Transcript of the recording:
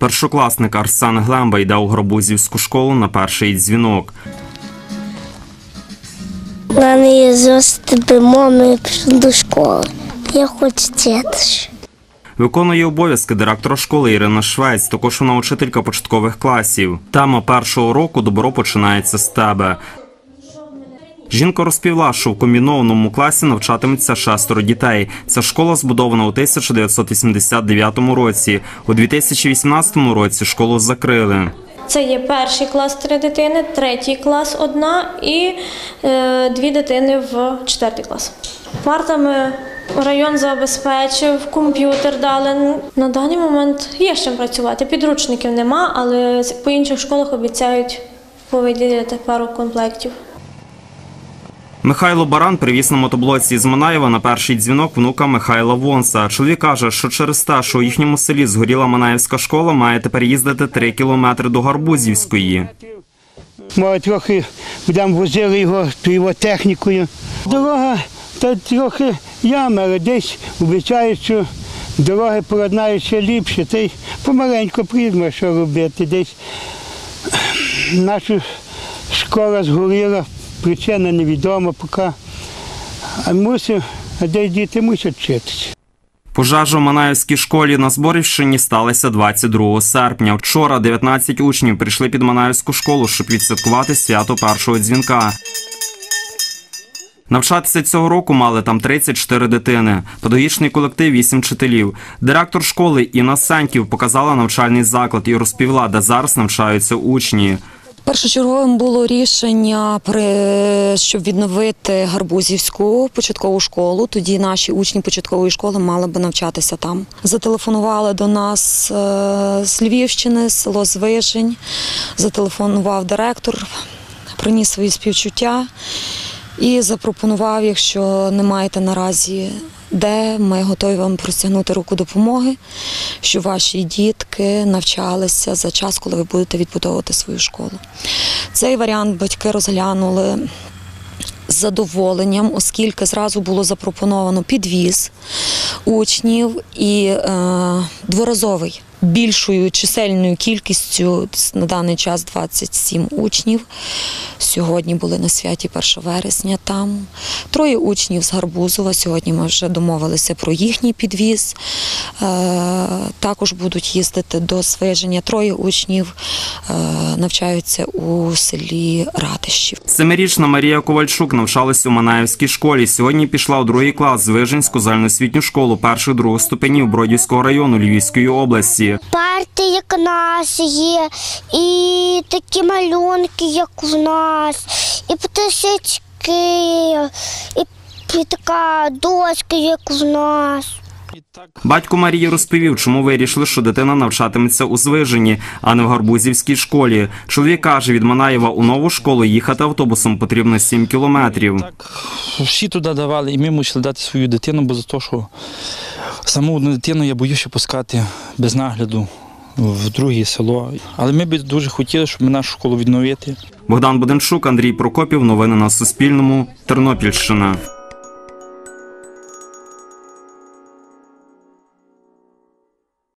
Першокласник Арсен Глемба йде у Гарбузівську школу на перший дзвінок. У мене є зв'язки мами, пішов до школи. Я хочу вчитися. Виконує обов'язки директора школи Ірина Швець, також вона учителька початкових класів. Тема першого року «Добро починається з тебе». Жінка розповіла, що в комбінованому класі навчатиметься 6 дітей. Ця школа збудована у 1989 році. У 2018 році школу закрили. Це є перший клас 3 дитини, третій клас 1 і 2 дитини в 4 клас. Партами район забезпечив, комп'ютер дали. На даний момент є з чим працювати. Підручників нема, але по інших школах обіцяють повиділити пару комплектів. Михайло Баран привіз на мотоблоці із Манаєва на перший дзвінок внука Михайла Вонса. Чоловік каже, що через те, що у їхньому селі згоріла Манаївська школа, має тепер їздити 3 кілометри до Гарбузівської. Ми трохи будемо возили його технікою. Дорога та трохи яма, але десь обіцяють, що дороги поладнають ще ліпше. Та й помаленьку прийдемо, що робити. Десь наша школа згоріла. Причина невідома поки, а де діти мусять вчитися. Пожежа в Манаївській школі на Зборівщині сталася 22 серпня. Вчора 19 учнів прийшли під Манаївську школу, щоб відсвяткувати свято першого дзвінка. Навчатися цього року мали там 34 дитини, педагогічний колектив – 8 вчителів. Директор школи Інна Сеньків показала навчальний заклад і розповіла, де зараз навчаються учні. Першочерговим було рішення, щоб відновити Гарбузівську початкову школу. Тоді наші учні початкової школи мали б навчатися там. Зателефонували до нас з Львівщини, село Звижень. Зателефонував директор, приніс свої співчуття і запропонував, якщо не маєте наразі де, ми готові вам простягнути руку допомоги, щоб ваші дітки навчалися за час, коли ви будете відбудовувати свою школу. Цей варіант батьки розглянули з задоволенням, оскільки зразу було запропоновано підвіз учнів і дворазовий. Більшою чисельною кількістю, на даний час 27 учнів, сьогодні були на святі 1 вересня там. 3 учнів з Гарбузова, сьогодні ми вже домовилися про їхній підвіз. Також будуть їздити до Звиження. 3 учнів навчаються у селі Ратищів. 7-річна Марія Ковальчук навчалась у Манаївській школі. Сьогодні пішла у 2 клас Звиженську загальноосвітню школу 1-2 ступенів Бродівського району Львівської області. Парти, як у нас є, і такі малюнки, як у нас, і пташечки, і така доска, як у нас. Батько Марії розповів, чому вирішили, що дитина навчатиметься у Звижені, а не в Гарбузівській школі. Чоловік каже, від Манаєва у нову школу їхати автобусом потрібно 7 кілометрів. Так, всі туди давали, і ми мусили дати свою дитину, бо за те, що саму одну дитину я боюся пускати без нагляду в друге село. Але ми б дуже хотіли, щоб нашу школу відновити. Богдан Буденчук, Андрій Прокопів. Новини на Суспільному. Тернопільщина.